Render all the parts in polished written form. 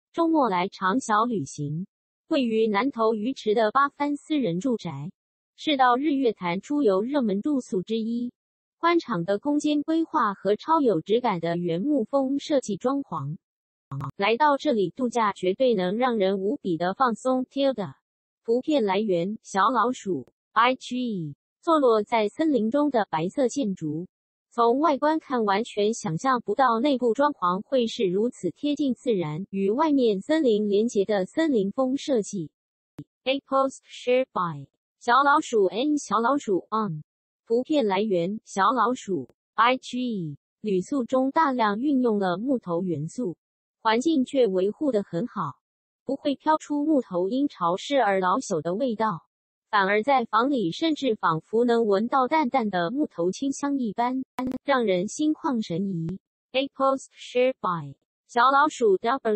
周末来场小旅行。位于南投鱼池的八番私人住宅，是到日月潭出游热门住宿之一。宽敞的空间规划和超有质感的原木风设计装潢，来到这里度假绝对能让人无比的放松。Tilda， 图片来源小老鼠 IG， 坐落在森林中的白色建筑，从外观看完全想象不到内部装潢会是如此贴近自然，与外面森林连结的森林风设计。A post shared by 小老鼠 N 小老鼠 on。图片来源小老鼠 IG， 旅宿中大量运用了木头元素，环境却维护得很好，不会飘出木头因潮湿而老朽的味道，反而在房里甚至仿佛能闻到淡淡的木头清香一般，让人心旷神怡。A post shared by 小老鼠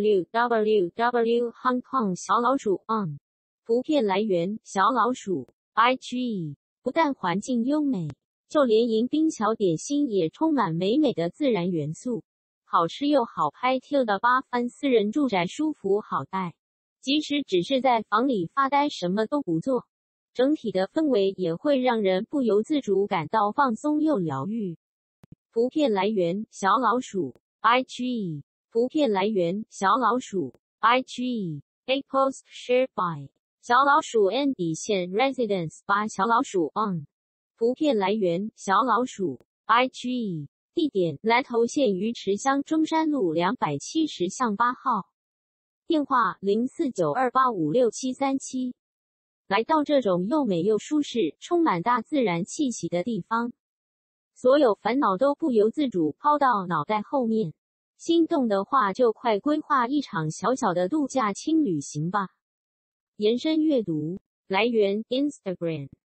www Hong Kong 小老鼠 on。图片来源小老鼠 IG。不但环境优美，就连迎宾小点心也充满美美的自然元素，好吃又好拍。Tilda 八番私人住宅舒服好待，即使只是在房里发呆什么都不做，整体的氛围也会让人不由自主感到放松又疗愈。图片来源小老鼠 IG。 图片来源小老鼠 IG。 A post shared by小老鼠 N 底线 Residence 8小老鼠 on。 图片来源小老鼠 IG。 地点南投县鱼池乡中山路270巷8号。电话0492856737。来到这种又美又舒适、充满大自然气息的地方，所有烦恼都不由自主抛到脑袋后面。心动的话就快规划一场小小的度假轻旅行吧。延伸阅读来源 Instagram